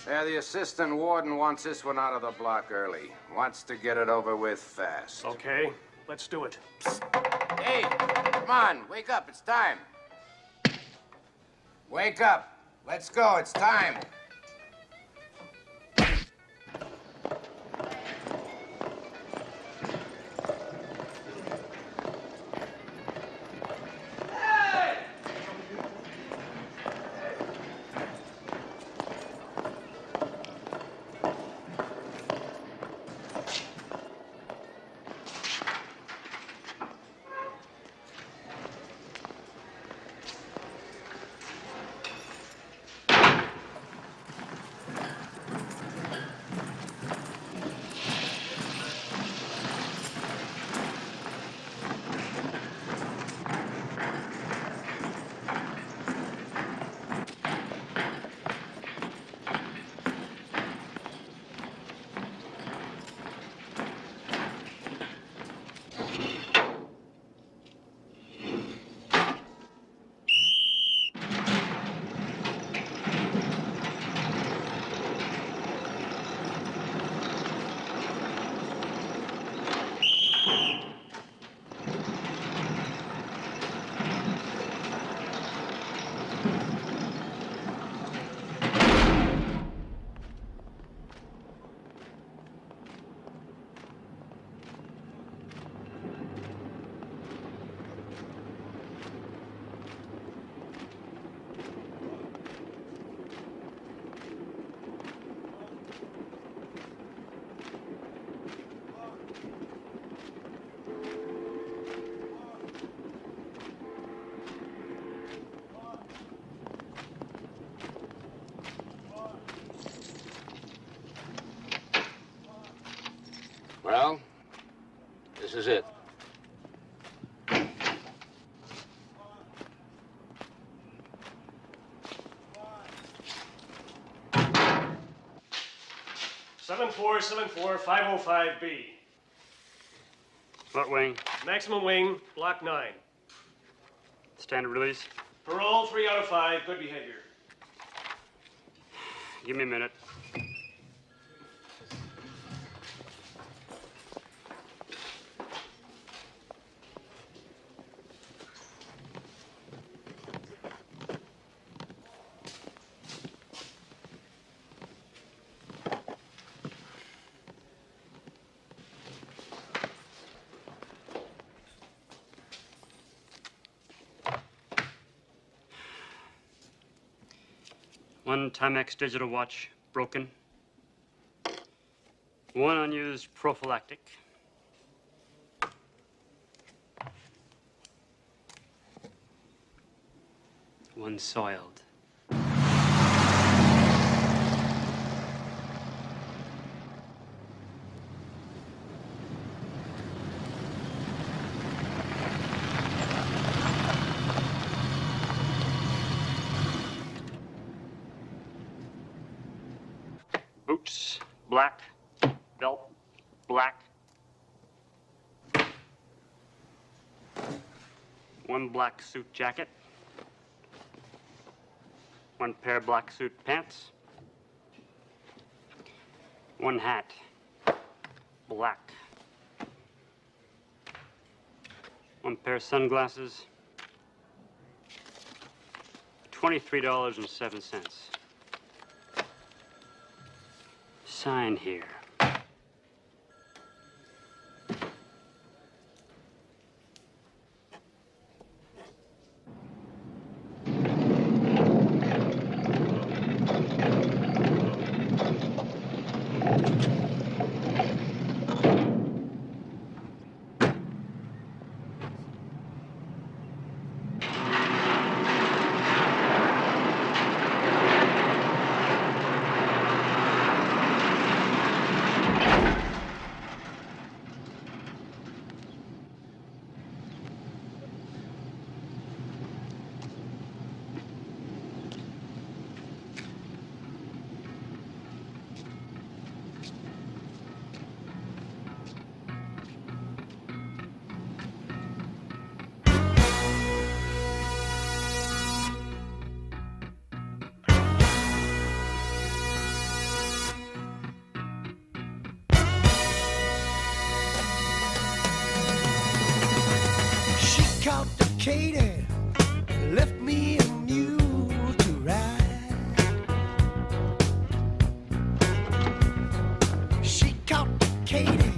Yeah, the assistant warden wants this one out of the block early. Wants to get it over with fast. Okay, let's do it. Hey, come on, wake up, it's time. Wake up. Let's go, it's time. Well, this is it. Seven four 505B. What wing? Maximum wing, block 9. Standard release? Parole 3 out of 5, good behavior. Give me a minute. One Timex digital watch broken. One unused prophylactic. One soiled. Boots, black. Belt, black. One black suit jacket. One pair black suit pants. One hat, black. One pair sunglasses. $23.07. Sign here. Katie and left me a mule to ride. She caught Katie